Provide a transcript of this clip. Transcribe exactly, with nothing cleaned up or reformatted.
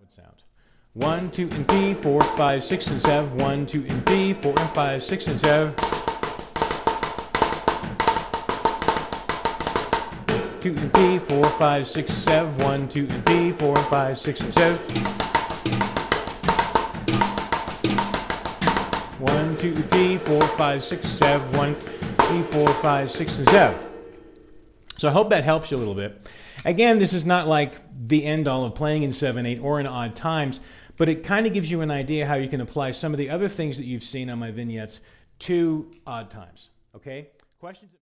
sound. One, two, and B, four, five, six, and seven. One, two, and B, four, and five, six, and seven. Two and B, four, five, six, seven. One, two, and B, four, and five, six, and seven. One, two, three, four, five, six, seven. One, three, four, five, six, and seven. So I hope that helps you a little bit. Again, this is not like the end all of playing in seven eight or in odd times, but it kind of gives you an idea how you can apply some of the other things that you've seen on my vignettes to odd times. Okay? Questions?